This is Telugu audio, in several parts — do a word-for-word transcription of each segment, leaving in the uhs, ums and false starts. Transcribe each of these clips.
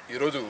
ఈరోజు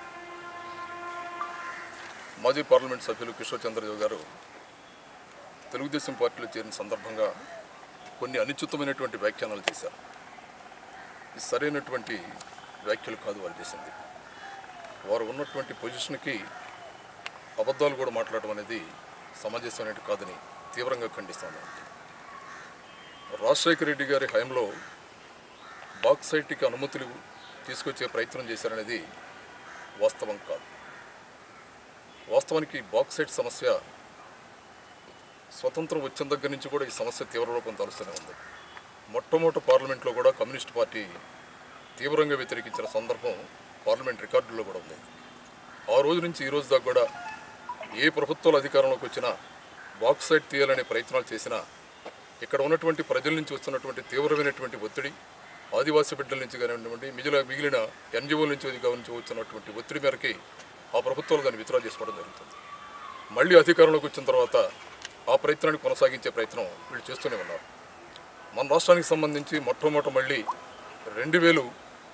మాజీ పార్లమెంట్ సభ్యులు కిషోర్ చంద్ర దేవ్ గారు తెలుగుదేశం పార్టీలో చేరిన సందర్భంగా కొన్ని అనుచితమైనటువంటి వ్యాఖ్యానాలు చేశారు. ఇది సరైనటువంటి వ్యాఖ్యలు కాదు వారు చేసింది. వారు ఉన్నటువంటి పొజిషన్కి అబద్ధాలు కూడా మాట్లాడడం అనేది సమంజసమైనది కాదని తీవ్రంగా ఖండిస్తాను. రాజశేఖర రెడ్డి గారి హయాంలో బాక్సైట్కి అనుమతులు తీసుకొచ్చే ప్రయత్నం చేశారనేది వాస్తవం కాదు. వాస్తవానికి బాక్సైట్ సమస్య స్వతంత్రం వచ్చిన దగ్గర నుంచి కూడా ఈ సమస్య తీవ్ర రూపం తలుస్తూనే ఉంది. మొట్టమొదటి పార్లమెంట్లో కూడా కమ్యూనిస్ట్ పార్టీ తీవ్రంగా వ్యతిరేకించిన సందర్భం పార్లమెంట్ రికార్డుల్లో కూడా ఉంది. ఆ రోజు నుంచి ఈ రోజు దాకా కూడా ఏ ప్రభుత్వాలు అధికారంలోకి వచ్చినా బాక్సైట్ తీయాలనే ప్రయత్నాలు చేసినా ఇక్కడ ఉన్నటువంటి ప్రజల నుంచి వస్తున్నటువంటి తీవ్రమైనటువంటి ఒత్తిడి, ఆదివాసీ బిడ్డల నుంచి కానివ్వండి, మిగిలిన మిగిలిన ఎన్జిఓల నుంచి నుంచి వచ్చినటువంటి ఒత్తిడి మేరకి ఆ ప్రభుత్వాలు దాన్ని విత్డ్రా చేసుకోవడం జరుగుతుంది. మళ్ళీ అధికారంలోకి వచ్చిన తర్వాత ఆ ప్రయత్నాన్ని కొనసాగించే ప్రయత్నం వీళ్ళు చేస్తూనే ఉన్నారు. మన రాష్ట్రానికి సంబంధించి మొట్టమొదట మళ్ళీ రెండు వేలు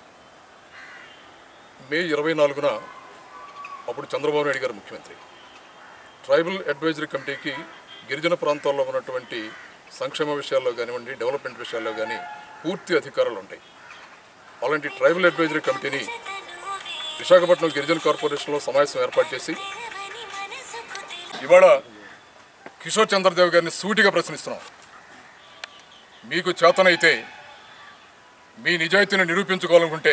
మే ఇరవై నాలుగున అప్పుడు చంద్రబాబు నాయుడు గారు ముఖ్యమంత్రి, ట్రైబల్ అడ్వైజరీ కమిటీకి గిరిజన ప్రాంతాల్లో ఉన్నటువంటి సంక్షేమ విషయాల్లో కానివ్వండి, డెవలప్మెంట్ విషయాల్లో కానీ పూర్తి అధికారాలు ఉంటాయి. అలాంటి ట్రైబల్ అడ్వైజరీ కమిటీని విశాఖపట్నం గిరిజన కార్పొరేషన్లో సమావేశం ఏర్పాటు చేసి ఇవాళ కిషోర్ చంద్రదేవ్ గారిని సూటిగా ప్రశ్నిస్తున్నాం. మీకు చేతనైతే మీ నిజాయితీని నిరూపించుకోవాలనుకుంటే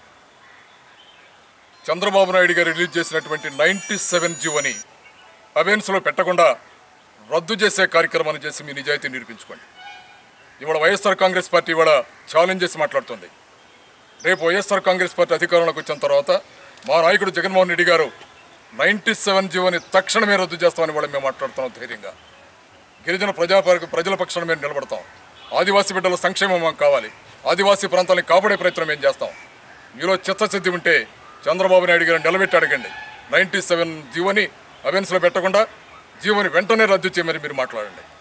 చంద్రబాబు నాయుడు గారు రిలీజ్ చేసినటువంటి నైంటీ సెవెన్ జీవోని అబెన్స్లో పెట్టకుండా రద్దు చేసే కార్యక్రమాన్ని చేసి మీ నిజాయితీ నిరూపించుకోండి. ఇవాళ వైఎస్ఆర్ కాంగ్రెస్ పార్టీ ఇవాళ ఛాలెంజ్ చేసి మాట్లాడుతుంది. రేపు వైఎస్ఆర్ కాంగ్రెస్ పార్టీ అధికారంలోకి వచ్చిన తర్వాత మా నాయకుడు జగన్మోహన్ రెడ్డి గారు నైంటీ సెవెన్ జీవోని తక్షణమే రద్దు చేస్తామని కూడా మేము మాట్లాడుతున్నాం. ధైర్యంగా గిరిజన ప్రజా ప్రజల పక్షాన మేము నిలబడతాం. ఆదివాసీ బిడ్డల సంక్షేమం మాకు కావాలి. ఆదివాసీ ప్రాంతాలను కాపాడే ప్రయత్నం మేము చేస్తాం. మీలో చిత్తశుద్ధి ఉంటే చంద్రబాబు నాయుడు గారిని నిలబెట్టి అడగండి. నైంటీ సెవెన్ జీవోని అబెన్స్లో పెట్టకుండా జీవోని వెంటనే రద్దు చేయమని మీరు మాట్లాడండి.